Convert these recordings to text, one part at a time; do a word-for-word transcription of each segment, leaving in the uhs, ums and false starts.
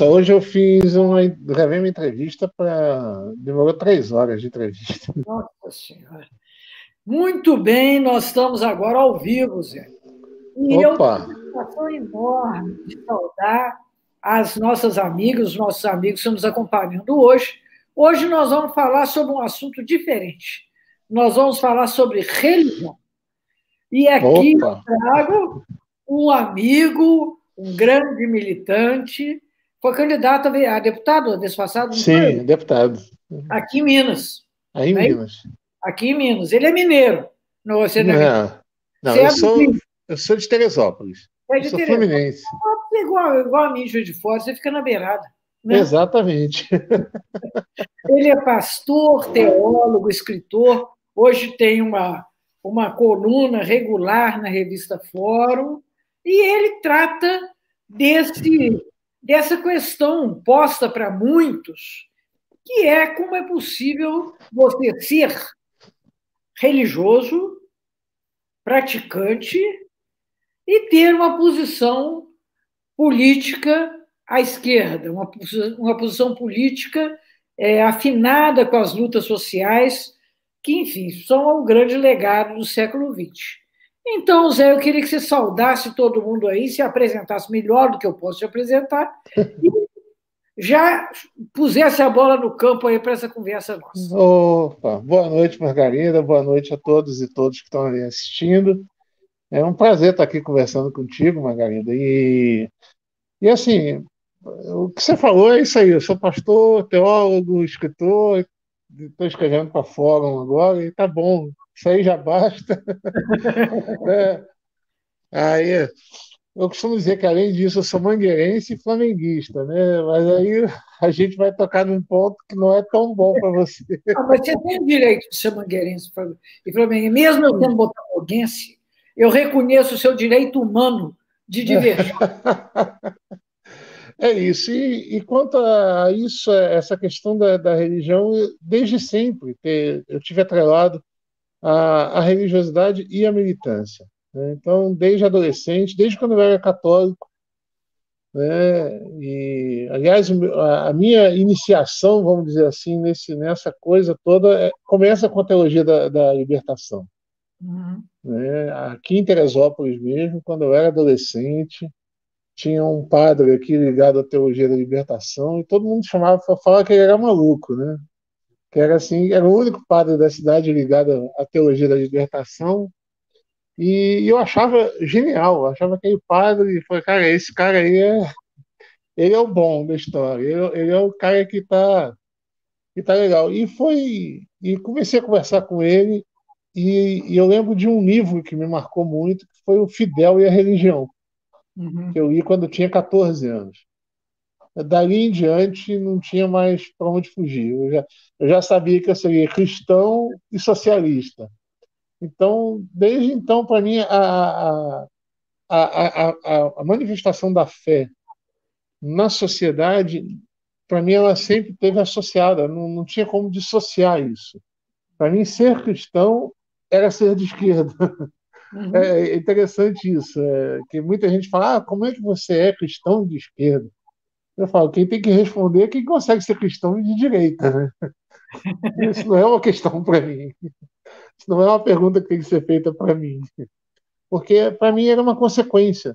Nossa, hoje eu fiz uma, gravei uma entrevista para. Demorou três horas de entrevista. Nossa Senhora. Muito bem, nós estamos agora ao vivo, Zé. E eu Opa! tenho uma satisfação enorme de saudar as nossas amigas, os nossos amigos que estão nos acompanhando hoje. Hoje nós vamos falar sobre um assunto diferente. Nós vamos falar sobre religião. E aqui eu Opa! trago um amigo, um grande militante, foi candidato a deputado ano passado, não foi? Sim, deputado. Aqui em Minas. Aí em Né? Minas. Aqui em Minas. Ele é mineiro. Não, você não é mineiro. Não, não, Você eu é do sou, Rio. eu sou de Teresópolis. Você é Eu de sou Teresópolis. fluminense. É igual, igual a mim, Juiz de Fora, você fica na beirada. Né? Exatamente. Ele é pastor, teólogo, escritor. Hoje tem uma, uma coluna regular na revista Fórum. E ele trata desse, dessa questão posta para muitos, que é como é possível você ser religioso, praticante e ter uma posição política à esquerda, uma, uma posição política é, afinada com as lutas sociais, que, enfim, são um grande legado do século vinte. Então, Zé, eu queria que você saudasse todo mundo aí, se apresentasse melhor do que eu posso te apresentar, e já pusesse a bola no campo aí para essa conversa nossa. Opa! Boa noite, Margarida. Boa noite a todos e todos que estão ali assistindo. É um prazer estar aqui conversando contigo, Margarida. E, e assim, o que você falou é isso aí. Eu sou pastor, teólogo, escritor, estou escrevendo para Fórum agora, e tá bom, isso aí já basta. É, aí, eu costumo dizer que, além disso, eu sou mangueirense e flamenguista, né? Mas aí a gente vai tocar num ponto que não é tão bom para você. Ah, mas você tem o direito de ser mangueirense e flamenguense. Mesmo eu sendo botafoguense, eu reconheço o seu direito humano de divergir. É isso. E, e quanto a isso, essa questão da, da religião, desde sempre que eu tive atrelado a, a religiosidade e a militância, né? Então, desde adolescente, desde quando eu era católico, né? E, aliás, a, a minha iniciação, vamos dizer assim, nesse, nessa coisa toda, é, começa com a teologia da, da libertação. Uhum. Né? Aqui em Teresópolis mesmo, quando eu era adolescente, tinha um padre aqui ligado à teologia da libertação e todo mundo chamava para falar que ele era maluco, né? Que era assim, era o único padre da cidade ligado à teologia da libertação. E eu achava genial, eu achava aquele padre, e falei, cara, esse cara aí é, ele é o bom da história, ele, ele é o cara que tá, que tá legal. E foi, e comecei a conversar com ele, e, e eu lembro de um livro que me marcou muito, que foi o Fidel e a Religião, Uhum. que eu li quando eu tinha catorze anos. Dali em diante não tinha mais para onde fugir. Eu já, eu já sabia que eu seria cristão e socialista. Então, desde então, para mim, a, a, a, a, a manifestação da fé na sociedade, para mim, ela sempre esteve associada, não, não tinha como dissociar isso. Para mim, ser cristão era ser de esquerda. Uhum. É interessante isso, é, que muita gente fala, ah, como é que você é cristão de esquerda? Eu falo, quem tem que responder é quem consegue ser cristão de direita, né? Isso não é uma questão para mim. Isso não é uma pergunta que tem que ser feita para mim. Porque, para mim, era uma consequência.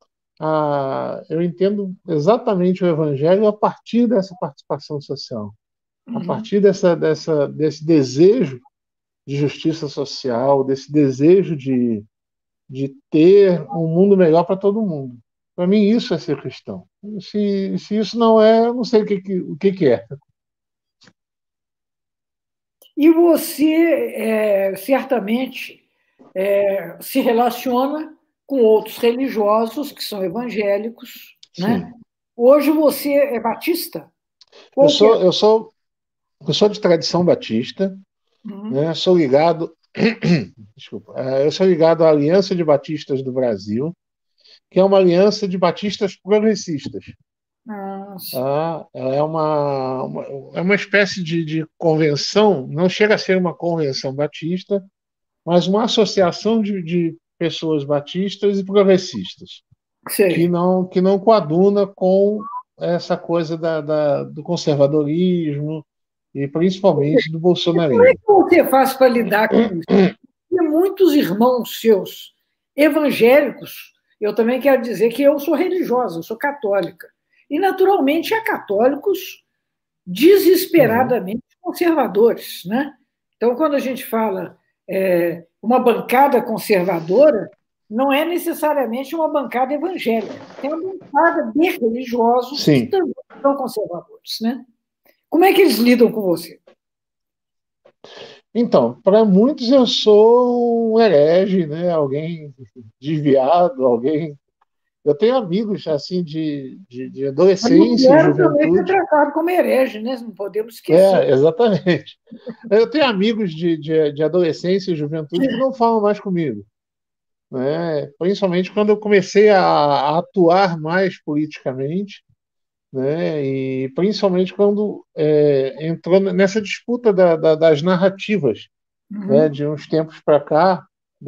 Ah, eu entendo exatamente o Evangelho a partir dessa participação social, a Uhum. partir dessa, dessa, desse desejo de justiça social, desse desejo de, de ter um mundo melhor para todo mundo. Para mim, isso é ser cristão. Se, se isso não é, eu não sei o que, que, o que, que é. E você, é, certamente, é, se relaciona com outros religiosos que são evangélicos, né? Sim. Hoje você é batista? Eu Qual que é? sou, eu sou, eu sou de tradição batista, Uhum. né? Sou ligado, desculpa, eh, eu sou ligado à Aliança de Batistas do Brasil, que é uma aliança de batistas progressistas. Ah, sim. Tá? Ela é uma, uma, é uma espécie de, de convenção, não chega a ser uma convenção batista, mas uma associação de, de pessoas batistas e progressistas, que Sei. não, que não coaduna com essa coisa da, da, do conservadorismo e principalmente do Como é bolsonarismo. que você faz para lidar com isso? E muitos irmãos seus evangélicos, eu também quero dizer que eu sou religiosa, eu sou católica. E, naturalmente, há católicos desesperadamente conservadores, né? Então, quando a gente fala é, uma bancada conservadora, não é necessariamente uma bancada evangélica. Tem uma bancada de religiosos que Sim. também são conservadores, né? Como é que eles lidam com você? Então, para muitos eu sou um herege, né? Alguém desviado, alguém. Eu tenho amigos assim de, de, de Mas não adolescência e quero também ser juventude. tratado como herege, né? Não podemos esquecer. É, exatamente. Eu tenho amigos de, de, de adolescência e juventude que não falam mais comigo, né? Principalmente quando eu comecei a, a atuar mais politicamente, né? E principalmente quando é, entrou nessa disputa da, da, das narrativas, né? Uhum. De uns tempos para cá,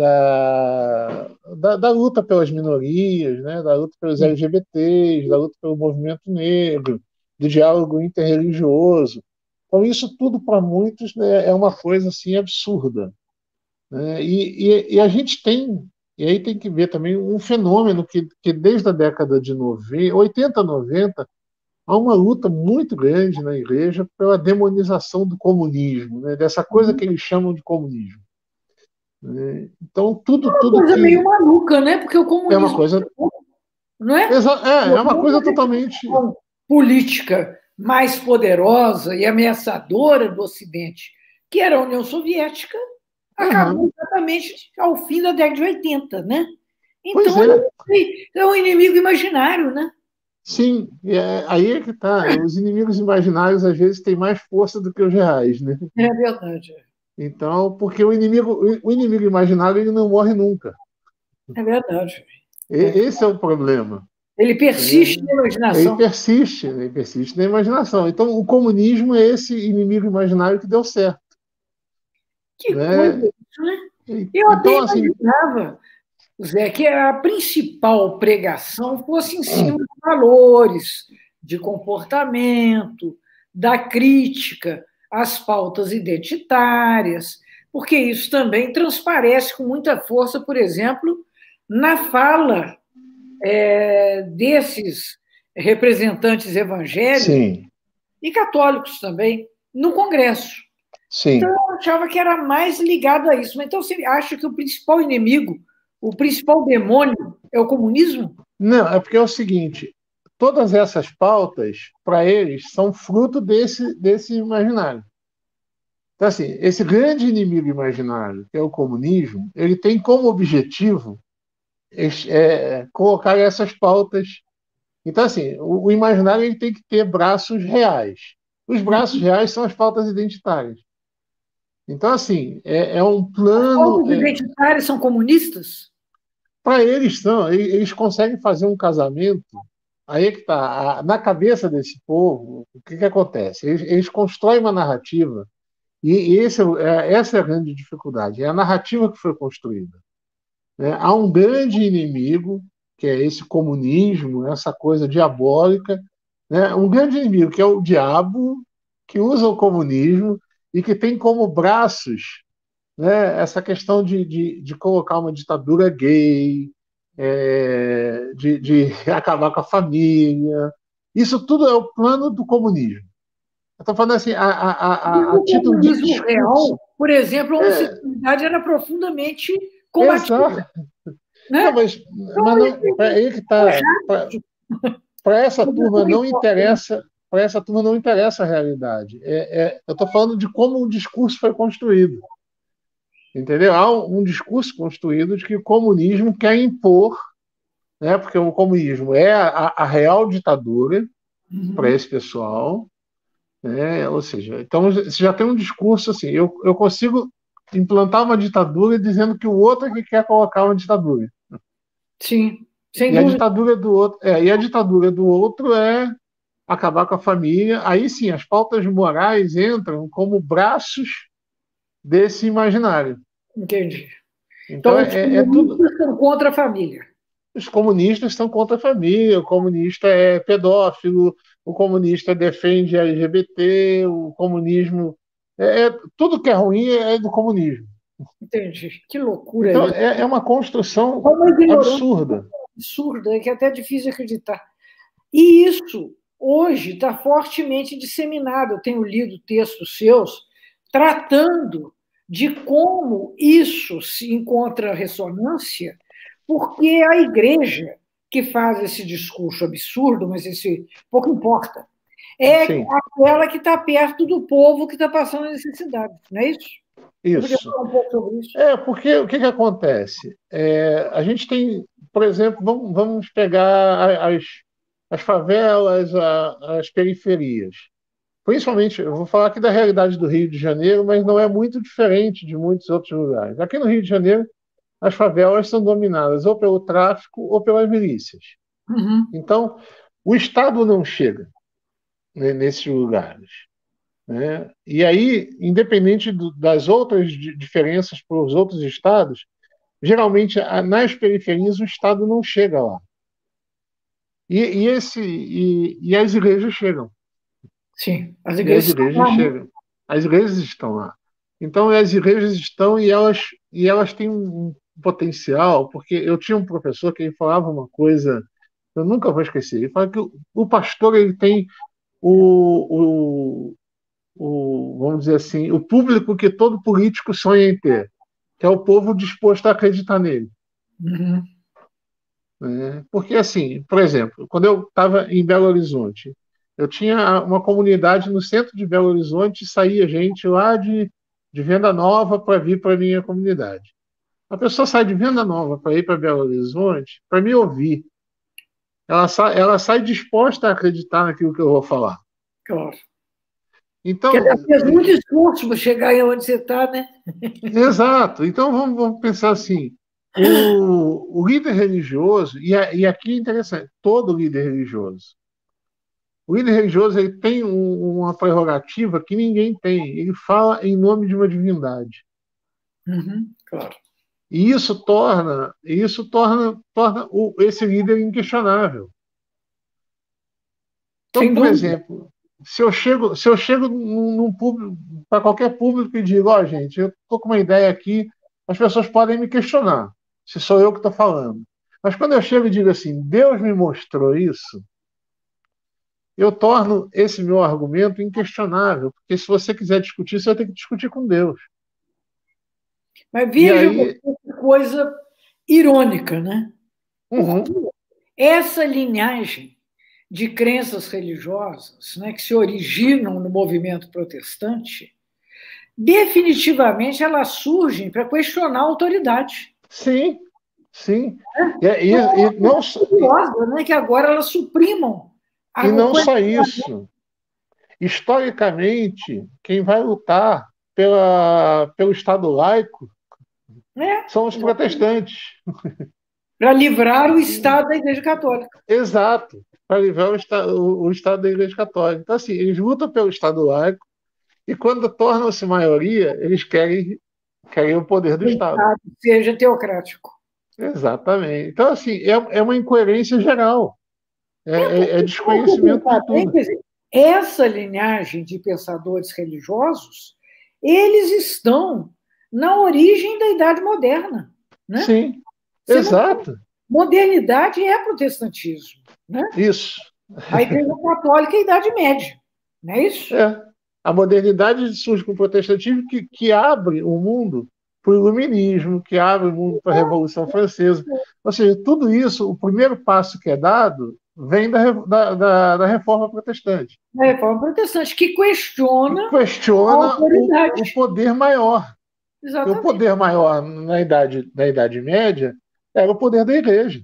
da, da, da luta pelas minorias, né? Da luta pelos Sim. L G B T s, da luta pelo movimento negro, do diálogo interreligioso. Então, isso tudo para muitos, né, é uma coisa assim absurda, né? E, e, e a gente tem, e aí tem que ver também um fenômeno que, que desde a década de noventa, oitenta, noventa, há uma luta muito grande na igreja pela demonização do comunismo, né? Dessa coisa Uhum. que eles chamam de comunismo, né? Então, tudo, Uma tudo coisa meio que maluca, né? Porque o é uma comunismo, coisa, não é? é, é uma Uma coisa totalmente, representação política mais poderosa e ameaçadora do Ocidente, que era a União Soviética, acabou aham, exatamente ao fim da década de oitenta, né? pois Então, é, é um inimigo imaginário, né? sim, é, aí é que tá. Os inimigos imaginários às vezes têm mais força do que os reais, né? É verdade. Então, porque o inimigo, o inimigo imaginário ele não morre nunca. É verdade. E- esse é o problema, Ele persiste né? na Ele imaginação. persiste, né? Ele persiste na imaginação. Então, o comunismo é esse inimigo imaginário que deu certo, Que coisa né? isso, né? E- Eu até Então, assim, imaginava, Zé, que a principal pregação fosse em cima de valores, de comportamento, da crítica às pautas identitárias, porque isso também transparece com muita força, por exemplo, na fala é, desses representantes evangélicos sim, e católicos também no Congresso. Então, sim. eu achava que era mais ligado a isso. Mas então, você acha que o principal inimigo, o principal demônio é o comunismo? Não, é porque é o seguinte, todas essas pautas, para eles, são fruto desse, desse imaginário. Então, assim, esse grande inimigo imaginário, que é o comunismo, ele tem como objetivo é, colocar essas pautas. Então, assim, o, o imaginário ele tem que ter braços reais. Os braços reais são as pautas identitárias. Então, assim, é, é um As plano. pautas É, identitárias são comunistas? para eles, são, eles, eles conseguem fazer um casamento. Aí é que está. Na cabeça desse povo, o que, que acontece? Eles, eles constroem uma narrativa, e, e esse, é, essa é a grande dificuldade, é a narrativa que foi construída, né? Há um grande inimigo, que é esse comunismo, essa coisa diabólica, né? Um grande inimigo, que é o diabo, que usa o comunismo e que tem como braços, né, essa questão de, de, de colocar uma ditadura gay, é, de, de acabar com a família. Isso tudo é o plano do comunismo. Eu estou falando assim, a, a, E a, a o título de comunismo discurso. real, por exemplo, a É, homossexualidade era profundamente combatida, exato. Não, né? mas, mas Então, não, para aí que tá. Para essa turma não interessa, para essa turma não interessa a realidade. É, é, eu estou falando de como o discurso foi construído. Entendeu? Há um, um discurso construído de que o comunismo quer impor, né, porque o comunismo é a, a real ditadura para uhum. esse pessoal, né, ou seja, então você já tem um discurso assim, eu, eu consigo implantar uma ditadura dizendo que o outro é que quer colocar uma ditadura. Sim, sem E a dúvida. ditadura do outro, é, e a ditadura do outro é acabar com a família. Aí sim, as pautas morais entram como braços desse imaginário. Entendi. Então Então, os é, é tudo. comunistas são contra a família. Os comunistas estão contra a família, o comunista é pedófilo, o comunista defende L G B T, o comunismo. É, é- tudo que é ruim é do comunismo. Entendi. Que loucura Então, isso. é, é uma É construção uma ignorância absurda. absurda, que é até difícil acreditar. E isso, hoje, está fortemente disseminado. Eu tenho lido textos seus tratando de como isso se encontra ressonância, porque é a igreja que faz esse discurso absurdo, mas esse pouco importa, é Sim, aquela que está perto do povo que está passando necessidade, não é isso? Você podia isso. falar um pouco sobre isso? É, porque o que, que acontece? É, a gente tem, por exemplo, vamos, vamos pegar a- as, as favelas, a- as periferias. Principalmente, eu vou falar aqui da realidade do Rio de Janeiro, mas não é muito diferente de muitos outros lugares. Aqui no Rio de Janeiro, as favelas são dominadas ou pelo tráfico ou pelas milícias. Uhum. Então, o Estado não chega, né, nesses lugares, né? E aí, independente do- das outras di- diferenças para os outros estados, geralmente a- nas periferias o Estado não chega lá. E, e esse, e, e as igrejas chegam. Sim, as E as igrejas estão igrejas lá, né? chegam. As igrejas estão lá. Então, as igrejas estão e elas, e elas têm um potencial, porque eu tinha um professor que ele falava uma coisa, eu nunca vou esquecer. Ele fala que o, o pastor ele tem o, o, o, vamos dizer assim, o público que todo político sonha em ter, que é o povo disposto a acreditar nele. Uhum. Né? Porque, assim, por exemplo, quando eu estava em Belo Horizonte, eu tinha uma comunidade no centro de Belo Horizonte e saía gente lá de, de Venda Nova para vir para a minha comunidade. A pessoa sai de Venda Nova para ir para Belo Horizonte para me ouvir. Ela sai, ela sai disposta a acreditar naquilo que eu vou falar. Claro. Porque Então, ela fez muito esforço para chegar aí onde você está, né? exato. Então vamos, vamos pensar assim: o, o líder religioso, e, a, e aqui é interessante, todo líder religioso. O líder religioso ele tem um, uma prerrogativa que ninguém tem. Ele fala em nome de uma divindade. Uhum. Claro. E isso torna, isso torna, torna o, esse líder inquestionável. Então, Sem por dúvida. exemplo, se eu chego, se eu chego num, num público, para qualquer público e digo, ó, oh, gente, eu estou com uma ideia aqui, as pessoas podem me questionar, se sou eu que estou falando. Mas quando eu chego e digo assim, Deus me mostrou isso, eu torno esse meu argumento inquestionável, porque se você quiser discutir, você vai ter que discutir com Deus. Mas E veja aí, que coisa irônica, né? Porque uhum, essa linhagem de crenças religiosas, né, que se originam no movimento protestante, definitivamente elas surgem para questionar a autoridade. sim, sim. Né? E, e, Então, é e, uma não, coisa curiosa, né, que agora elas suprimam a- e o não só questionamento. isso. Historicamente, quem vai lutar pela, pelo Estado laico Né? são os protestantes. Para livrar o Estado da Igreja Católica. Exato, para livrar o, esta, o, o Estado da Igreja Católica. Então, assim, eles lutam pelo Estado laico e, quando tornam-se maioria, eles querem, querem o poder do O Estado. Estado seja teocrático. Exatamente. Então, assim, é, é uma incoerência geral. É, É é, é porque, se você desconhecimento de pensar bem, tudo. quer dizer, essa linhagem de pensadores religiosos, eles estão na origem da Idade Moderna. Né? Sim, Você não, exato. modernidade é protestantismo. Né? Isso. A Igreja Católica é a Idade Média. Não é isso? É. A modernidade surge com o protestantismo que, que abre o mundo para o iluminismo, que abre o mundo para a Revolução Francesa. Ou seja, tudo isso, o primeiro passo que é dado, vem da, da, da, da reforma protestante, A reforma protestante, que que questiona a questiona o, o autoridade. poder maior. Porque o Exatamente. poder maior na Idade, na Idade Média era o poder da igreja.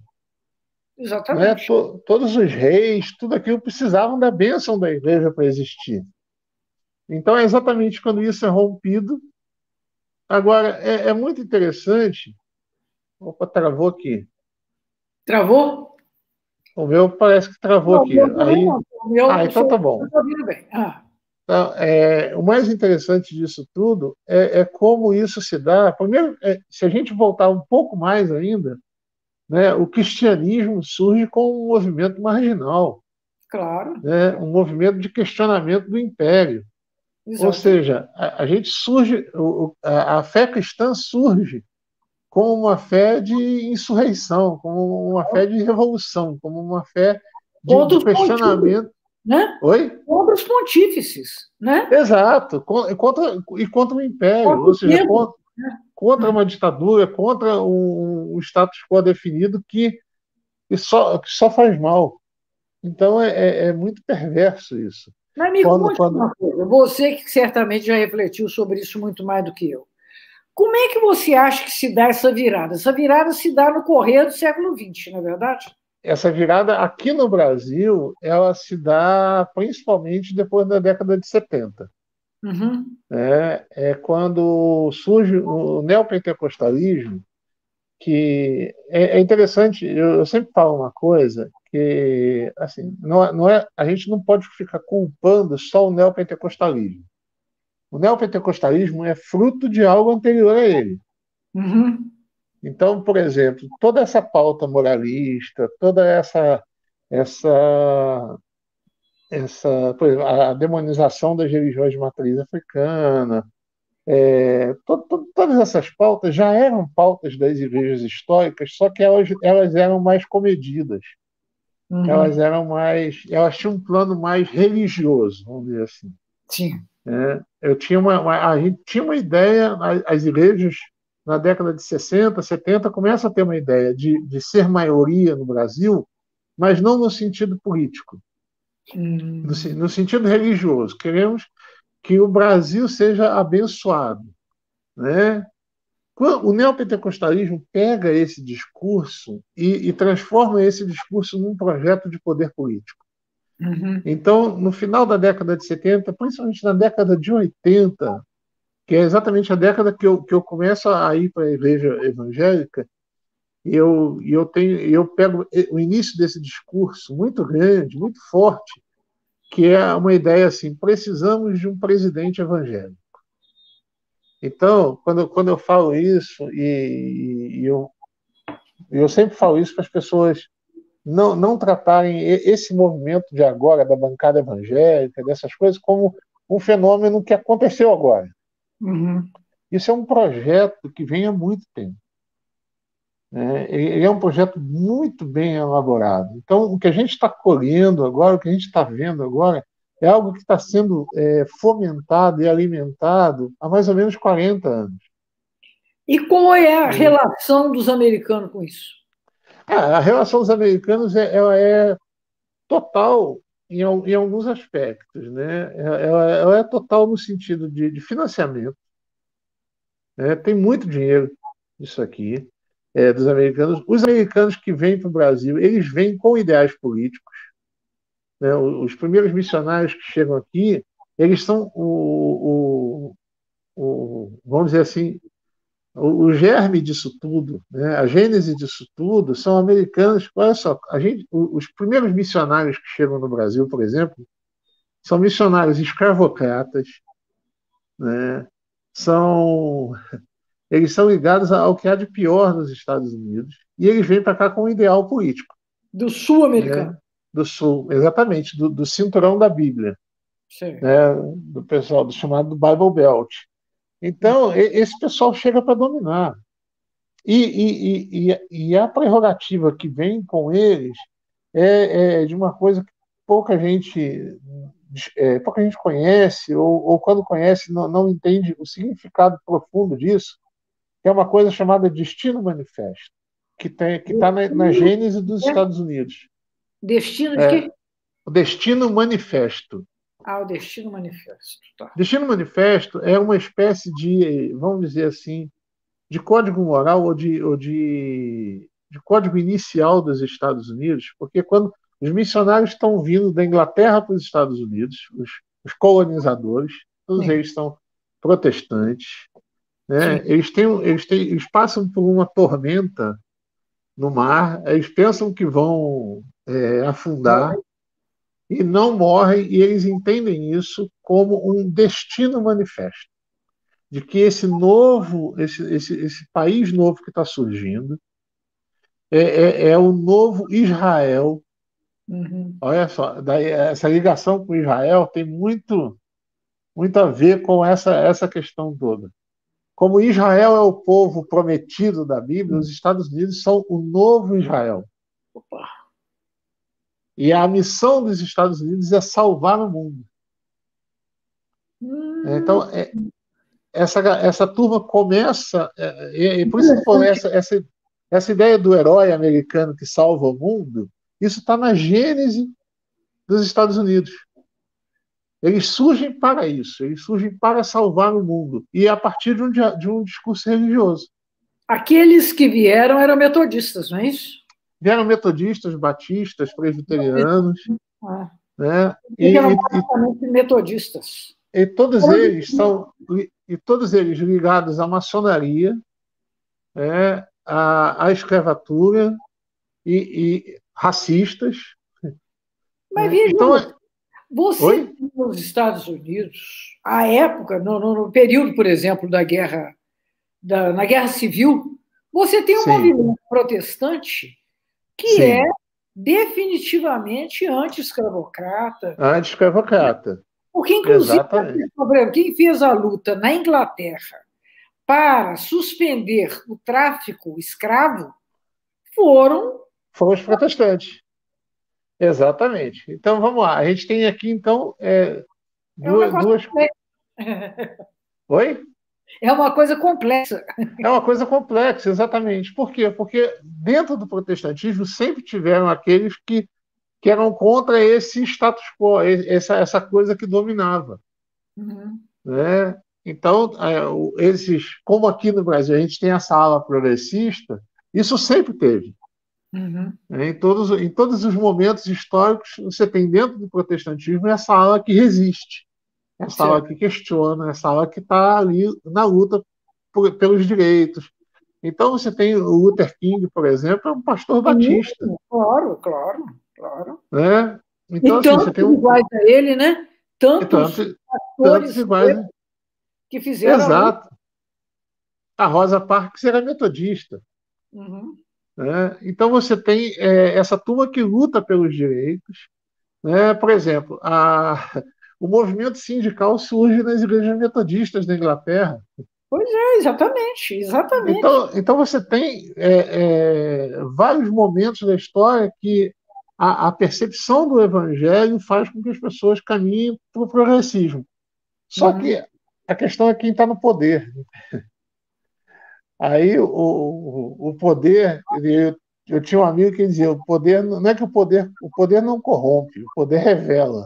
Né? Exatamente. To, todos os reis, tudo aquilo precisavam da bênção da igreja para existir. Então, é exatamente quando isso é rompido. Agora, é, é muito interessante. Opa, travou aqui. Travou? O meu parece que travou Não, o aqui. meu também Aí, não. O ah, meu, então tá eu bom. estou ouvindo bem. Ah, Então, é, o mais interessante disso tudo é, é como isso se dá. Primeiro, é, se a gente voltar um pouco mais ainda, né, o cristianismo surge como um movimento marginal, Claro, né, um movimento de questionamento do império. Ou exato. seja, a, a gente surge, o, a, a fé cristã surge como uma fé de insurreição, como uma fé de revolução, como uma fé de, Contra de os pontífices, questionamento. né? Oi? Contra os pontífices, né? Exato, con- contra, e contra o império, Contra ou o seja, tempo, contra, contra uma ditadura, contra um, um status quo definido que, que, só, que só faz mal. Então é, é, é muito perverso isso. Mas me Quando, conte quando uma coisa, você que certamente já refletiu sobre isso muito mais do que eu. Como é que você acha que se dá essa virada? Essa virada se dá no correr do século vinte, não é verdade? essa virada aqui no Brasil, ela se dá principalmente depois da década de setenta. Uhum, Né? É quando surge o neopentecostalismo, que é, é interessante, eu, eu sempre falo uma coisa, que assim, não, é- não é, a gente não pode ficar culpando só o neopentecostalismo. O neopentecostalismo é fruto de algo anterior a ele. uhum, Então, por exemplo, toda essa pauta moralista, toda essa essa essa por exemplo, a demonização das religiões de matriz africana, é, to, to, todas essas pautas já eram pautas das igrejas históricas, só que elas, elas eram mais comedidas, elas uhum. eram mais, elas tinham um plano mais religioso, vamos dizer assim. Sim. Né? Eu tinha uma, uma, a gente tinha uma ideia, as igrejas na década de sessenta, setenta começam a ter uma ideia de, de ser maioria no Brasil, mas não no sentido político, no, Hum, no sentido religioso. Queremos que o Brasil seja abençoado, né? O neopentecostalismo pega esse discurso e, e transforma esse discurso num projeto de poder político. uhum. Então, no final da década de setenta, principalmente na década de oitenta, que é exatamente a década que eu, que eu começo a ir para a igreja evangélica, e eu, e eu, tenho, eu pego o início desse discurso muito grande, muito forte, que é uma ideia assim: precisamos de um presidente evangélico. Então, quando, quando eu falo isso, e, e eu, eu sempre falo isso para as pessoas não, não tratarem esse movimento de agora, da bancada evangélica, dessas coisas, como um fenômeno que aconteceu agora. Uhum. Isso é um projeto que vem há muito tempo. Né? Ele é um projeto muito bem elaborado. Então, o que a gente está colhendo agora, o que a gente está vendo agora, é algo que está sendo é, fomentado e alimentado há mais ou menos quarenta anos. E qual é a Né? relação dos americanos com isso? Ah, a relação dos americanos é, ela é total em, al- em alguns aspectos. Né? Ela, ela é total no sentido de, de financiamento. Né? Tem muito dinheiro isso aqui, é, dos americanos. Os americanos que vêm para o Brasil, eles vêm com ideais políticos. Né? Os primeiros missionários que chegam aqui, eles são o, o, o vamos dizer assim, o, o germe disso tudo, né? A gênese disso tudo são americanos. Olha só, a gente, os primeiros missionários que chegam no Brasil, por exemplo, são missionários escravocratas, né? São, eles são ligados ao que há de pior nos Estados Unidos e eles vêm para cá com um ideal político, Do sul-americano. né? Do Sul, exatamente, do, do cinturão da Bíblia, Sim. né? Do pessoal do chamado Bible Belt. Então, esse pessoal chega para dominar. E, e, e, e, a prerrogativa que vem com eles é, é de uma coisa que pouca gente, é, pouca gente conhece, ou, ou quando conhece, não, não entende o significado profundo disso, que é uma coisa chamada Destino Manifesto, que está que tá na, na Destino, gênese dos né? Estados Unidos. Destino de É, quê? o Destino Manifesto. Ah, o Destino Manifesto. Tá. Destino Manifesto é uma espécie de, vamos dizer assim, de código moral ou de, ou de, de código inicial dos Estados Unidos, porque quando os missionários estão vindo da Inglaterra para os Estados Unidos, os, os colonizadores, todos Sim, eles são protestantes, né? sim. Eles, têm, eles, têm, eles passam por uma tormenta no mar, eles pensam que vão é, afundar e não morrem, e eles entendem isso como um destino manifesto de que esse novo, esse, esse, esse país novo que está surgindo, é, é, é o novo Israel. Uhum. Olha só, daí, essa ligação com Israel tem muito, muito a ver com essa, essa questão toda. Como Israel é o povo prometido da Bíblia, os Estados Unidos são o novo Israel. Opa. E a missão dos Estados Unidos é salvar o mundo. Hum, Então, é, essa, essa turma começa, é, e por isso que eu falei, interessante. essa, essa, essa ideia do herói americano que salva o mundo, isso está na gênese dos Estados Unidos. Eles surgem para isso, eles surgem para salvar o mundo, e é a partir de um, de um discurso religioso. Aqueles que vieram eram metodistas, não é isso? Vieram metodistas, batistas, presbiterianos, Ah, né? que eram e, e, basicamente metodistas. e todos eles são e todos eles ligados à maçonaria, é, à, à escravatura e, e racistas, Mas né? veja, Então, é... você oi? tem nos Estados Unidos, à época, no, no- no período, por exemplo, da guerra, da, na Guerra Civil, você tem um Sim, movimento protestante que é sim, definitivamente anti-escravocrata, anti-escravocrata, porque, inclusive, exatamente. quem fez a luta na Inglaterra para suspender o tráfico escravo foram. Foram os protestantes, exatamente. Então, vamos lá. A gente tem aqui, então, é, É um duas, negócio. duas... Oi? É uma coisa complexa. É uma coisa complexa, exatamente. Por quê? Porque dentro do protestantismo sempre tiveram aqueles que, que eram contra esse status quo, essa, essa coisa que dominava. Uhum, Né? Então, é, esses, como aqui no Brasil a gente tem essa ala progressista, isso sempre teve. uhum, Né? Em todos, em todos os momentos históricos, você tem dentro do protestantismo essa ala que resiste, essa ala certo. que questiona, essa ala que está ali na luta por, pelos direitos. Então, você tem o Luther King, por exemplo, é um pastor Sim, batista. claro, claro, claro. Né? Então, E assim, você tantos tem um. iguais a ele, né? E Tantos tantos, tantos atores iguais. Né? que fizeram a luta. Exato. A Rosa Parks era metodista. Uhum. Né? Então, você tem é, essa turma que luta pelos direitos. Né? Por exemplo, a, o movimento sindical surge nas igrejas metodistas da Inglaterra. Pois é, exatamente, exatamente. Então, então você tem é, é, vários momentos da história que a, a percepção do evangelho faz com que as pessoas caminhem para o progressismo. Só Uhum. que a questão é quem está no poder. Aí o, o, o poder, eu, eu tinha um amigo que dizia, o poder não é que o poder, o poder não corrompe, o poder revela.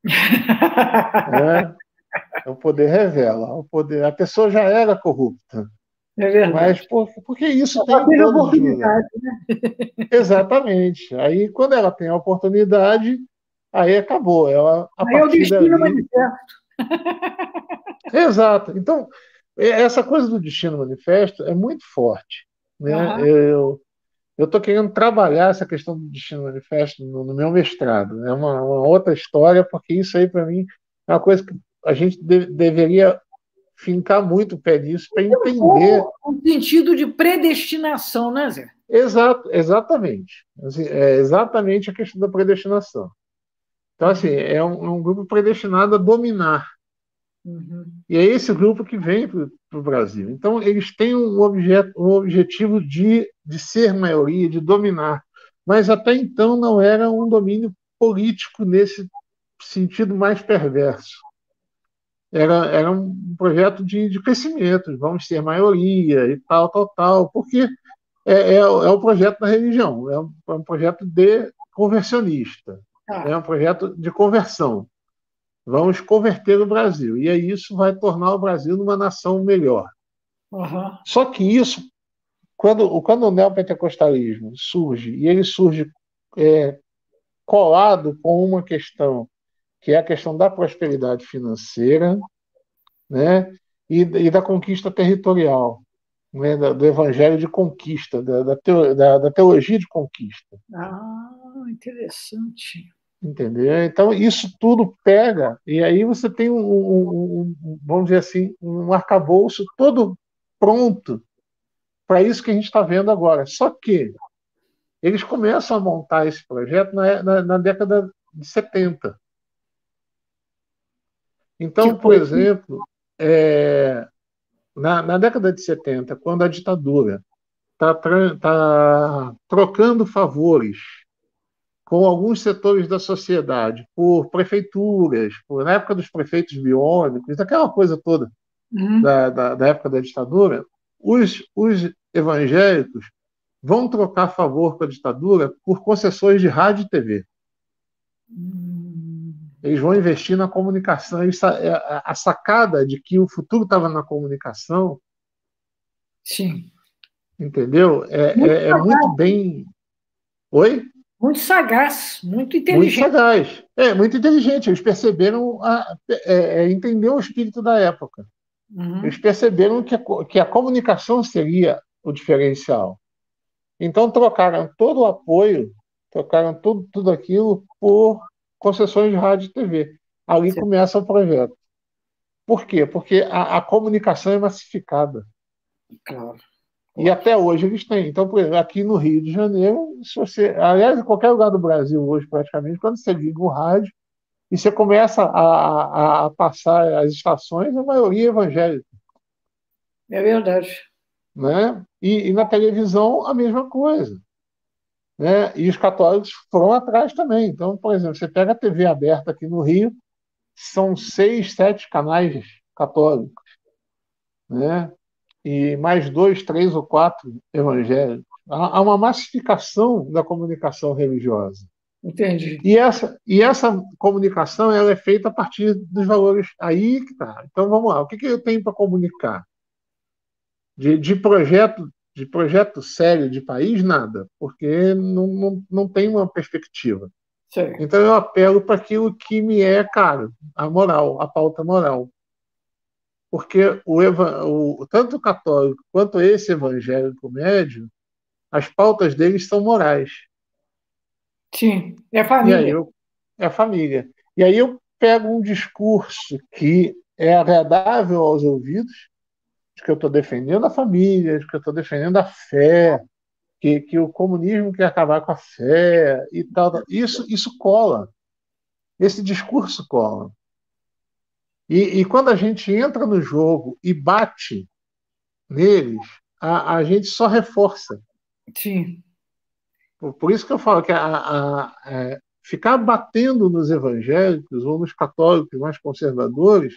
Né? O poder revela. O poder, a pessoa já era corrupta, É mas verdade. por, porque isso tem Só em teve todos os lugares. oportunidade, né? Exatamente. Aí, quando ela tem a oportunidade, aí acabou. Ela, a Aí é o partir destino dali. manifesto. Exato. Então, essa coisa do destino manifesto é muito forte. Né? Aham. Eu estou querendo trabalhar essa questão do destino manifesto no, no meu mestrado. É uma, uma outra história, porque isso aí, para mim, é uma coisa que a gente de, deveria fincar muito o pé nisso para Um entender. pouco o sentido de predestinação, né, Zé? Exato, exatamente. Assim, é exatamente a questão da predestinação. Então, assim, Uhum. é um, é um grupo predestinado a dominar. Uhum. E é esse grupo que vem para o Brasil. Então, eles têm um, objeto, um objetivo de, de ser maioria, de dominar. Mas até então não era um domínio político nesse sentido mais perverso. Era, era um projeto de, de crescimento, vamos ser maioria e tal, tal, tal, porque é, é, é o projeto da religião, é um, é um projeto de conversionista, é Ah, um projeto de conversão. Vamos converter o Brasil. E aí isso vai tornar o Brasil numa nação melhor. aham. Só que isso, quando, quando o neopentecostalismo surge, e ele surge é, colado com uma questão, que é a questão da prosperidade financeira, né, e, e da conquista territorial, né, do evangelho de conquista, da, da, teo, da, da teologia de conquista. Ah, interessante. Entendeu? Então, isso tudo pega, e aí você tem um, um, um, um, vamos dizer assim, um arcabouço todo pronto para isso que a gente está vendo agora. Só que eles começam a montar esse projeto na, na, na década de setenta. Que Então, por coisa. exemplo, é, na, na década de setenta, quando a ditadura está tá trocando favores com alguns setores da sociedade, por prefeituras, por, na época dos prefeitos biônicos, aquela coisa toda Uhum. da, da, da época da ditadura, os, os evangélicos vão trocar favor com a ditadura por concessões de rádio e T V. Hum. Eles vão investir na comunicação. A sacada de que o futuro estava na comunicação, Sim. entendeu? Muito É, é, é muito sagaz, bem. Oi? muito sagaz, muito Muito inteligente. sagaz. É, muito inteligente. Eles perceberam, a, é, é, entender o espírito da época. Eles Uhum. perceberam que a, que a comunicação seria o diferencial. Então, trocaram todo o apoio, trocaram tudo, tudo aquilo por concessões de rádio e T V. Ali Certo. começa o projeto. Por quê? Porque a, a comunicação é massificada. Claro, E claro. até hoje eles têm. Então, por exemplo, aqui no Rio de Janeiro, se você, aliás, em qualquer lugar do Brasil hoje, praticamente, quando você liga o rádio e você começa a, a, a passar as estações, a maioria é evangélica. É verdade. Né? E, e na televisão, a mesma coisa. Né? E os católicos foram atrás também. Então, por exemplo, você pega a T V aberta aqui no Rio, são seis, sete canais católicos, né? E mais dois, três ou quatro evangélicos. Há uma massificação da comunicação religiosa. Entendi. E essa, e essa comunicação ela é feita a partir dos valores. Aí que tá. Então vamos lá. O que, que eu tenho para comunicar? De, de projeto de projeto sério de país, nada, porque não, não, não tem uma perspectiva. Sei. Então eu apelo para aquilo que me é caro, a moral, a pauta moral. Porque o, o, tanto o católico quanto esse evangélico médio, as pautas deles são morais. Sim, é E aí família. eu, é a família. E aí eu pego um discurso que é agradável aos ouvidos, de que eu estou defendendo a família, de que eu estou defendendo a fé, que, que o comunismo quer acabar com a fé e tal. tal. Isso, isso cola. Esse discurso cola. E, e quando a gente entra no jogo e bate neles, a, a gente só reforça. Sim. Por, por isso que eu falo que a, a, a, é, ficar batendo nos evangélicos ou nos católicos mais conservadores,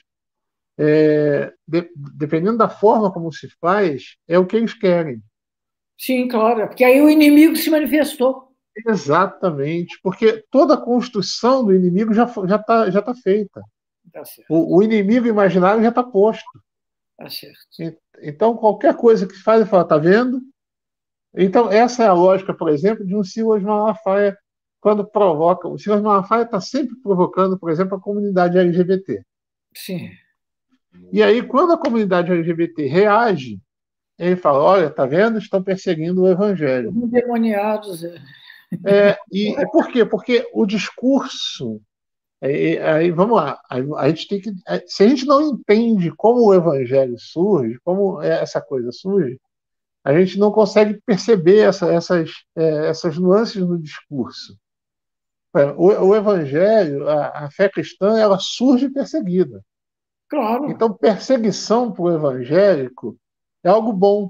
é, de, dependendo da forma como se faz, é o que eles querem. Sim, claro. Porque aí o inimigo se manifestou. Exatamente, porque toda a construção do inimigo já está já tá, já tá feita. Tá certo, O, o inimigo imaginário já está posto. tá certo. Então, qualquer coisa que faz, fala, tá vendo? Então, essa é a lógica, por exemplo, de um Silas Malafaia, quando provoca. O Silas Malafaia está sempre provocando, por exemplo, a comunidade L G B T. Sim. E aí, quando a comunidade L G B T reage, ele fala: olha, tá vendo? Estão perseguindo o evangelho. Os endemoniados. É. É, e, e por quê? Porque o discurso. Aí, aí, vamos lá, aí, a gente tem que, se a gente não entende como o evangelho surge, como essa coisa surge, a gente não consegue perceber essa, essas, é, essas nuances no discurso. O, o evangelho, a, a fé cristã, ela surge perseguida. Claro. Então, perseguição para o evangélico é algo bom.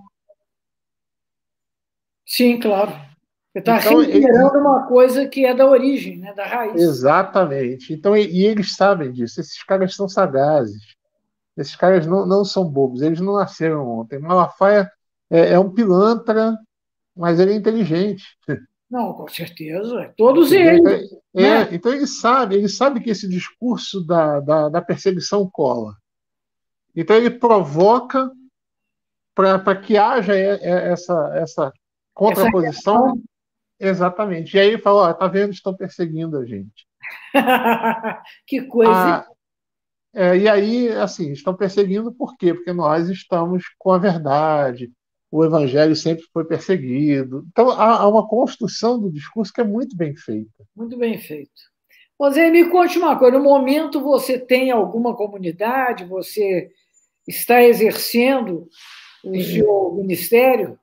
Sim, claro. Você está Então, e, reiterando uma coisa que é da origem, né, da raiz. exatamente. Então, e, e eles sabem disso. Esses caras são sagazes. Esses caras não, não são bobos. Eles não nasceram ontem. Malafaia é, é um pilantra, mas ele é inteligente. Não, com certeza. Todos Entendeu? Então, eles, né? é, então ele sabe, ele sabe que esse discurso da, da, da perseguição cola. Então ele provoca para que haja essa, essa Essa contraposição. reação. Exatamente. E aí ele fala: ó, tá vendo, estão perseguindo a gente. Que coisa, hein? Ah, é, e aí, assim, estão perseguindo por quê? Porque nós estamos com a verdade, o evangelho sempre foi perseguido. Então, há, há uma construção do discurso que é muito bem feita. Muito bem feito. José, me conte uma coisa. No momento, você tem alguma comunidade? Você está exercendo o seu ministério?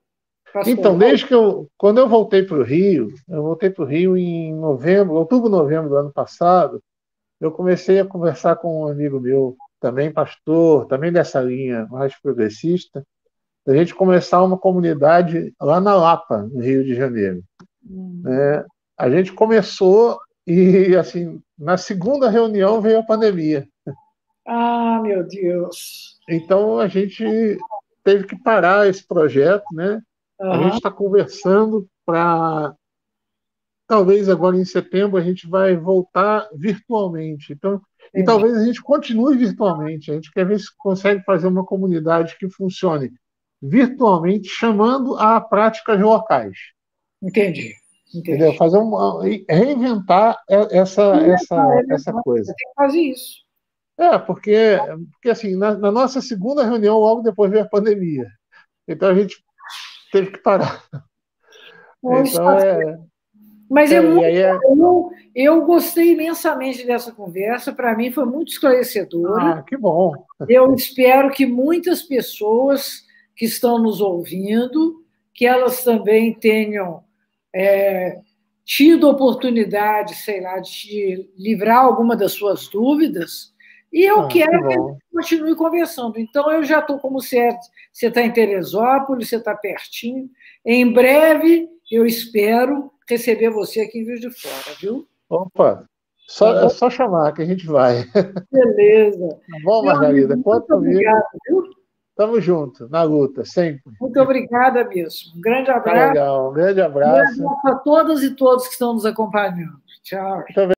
Então, pastoral? desde que eu, quando eu voltei para o Rio, eu voltei para o Rio em novembro, outubro, novembro do ano passado, eu comecei a conversar com um amigo meu, também pastor, também dessa linha mais progressista, a gente começar uma comunidade lá na Lapa, no Rio de Janeiro. Hum. Né? A gente começou e, assim, na segunda reunião veio a pandemia. Ah, meu Deus. Então, a gente teve que parar esse projeto, né? A gente Aham, está conversando para, talvez agora em setembro, a gente vai voltar virtualmente. Então, e entendi. talvez a gente continue virtualmente. A gente quer ver se consegue fazer uma comunidade que funcione virtualmente, chamando a práticas locais. Entendi. Entendeu? Entendi. Fazer uma, reinventar essa, essa, essa Você coisa. tem que fazer isso. É, porque, porque assim, na, na nossa segunda reunião, logo depois veio a pandemia. Então a gente teve que parar. Bom, Então está. é. Mas é é e muito. aí é. Eu, eu gostei imensamente dessa conversa. Para mim, foi muito esclarecedora. Ah, que bom. Eu espero que muitas pessoas que estão nos ouvindo, que elas também tenham é, tido oportunidade, sei lá, de livrar alguma das suas dúvidas. E eu Ah, que quero que a gente bom. continue conversando. Então, eu já estou, como você está em Teresópolis, você está pertinho. Em breve, eu espero receber você aqui em Juiz de Fora, viu? Opa, Tá só, é bom? só chamar que a gente vai. Beleza. Tá bom, Meu Margarida? amigo, Conta muito comigo. obrigada, viu? Tamo junto, na luta, sempre. Muito obrigada mesmo. Um grande Tá abraço. legal. Um grande Um grande abraço. abraço a todas e todos que estão nos acompanhando. Tchau. Muito